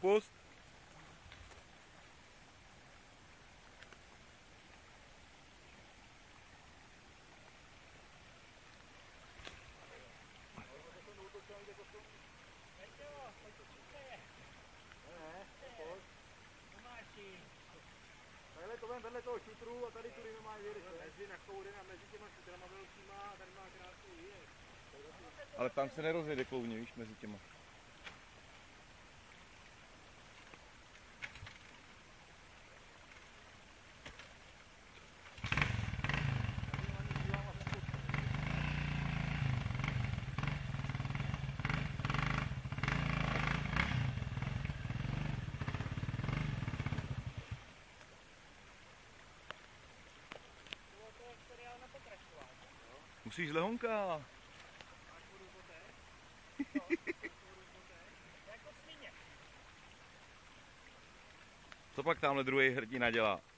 pust. Vedle toho šutru a tady tudy normálně vyjedeš mezi nakouden a mezi těma šutrama velkýma a tady má krásný výjezd. Ale tam se nerozjede klouně, víš, mezi těma. Musíš lehonka. Co pak tamhle druhý hrdina dělá?